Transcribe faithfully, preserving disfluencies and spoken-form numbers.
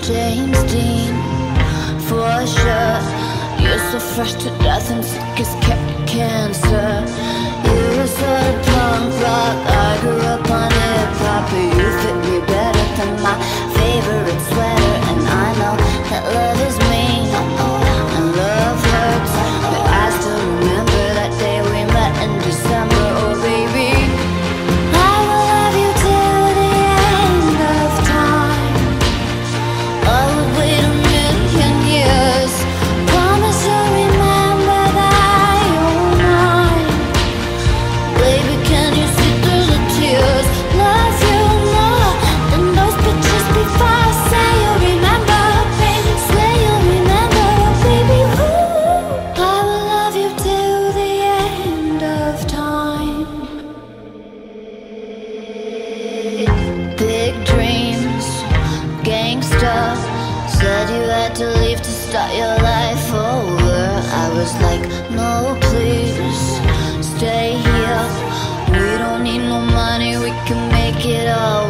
James Dean, for sure. You're so fresh to death and sick as ca cancer. You're a sort of punk rock, I grew up on hip-hop, but you fit me better than my favorite sweater. And I know that love is mean, and love hurts, but I still remember that day we met in December. Oh baby, I will love you till the end of time. I would wait a million years. Promise you'll remember that you're mine. Baby, can you see through the tears? Love you more than those pictures before. Say you'll remember, baby. Say you'll remember, baby. Ooh, I will love you till the end of time. Big dreams, gangsta. Said you had to leave to start your life over. I was like, no please, stay here. We don't need no money, we can make it all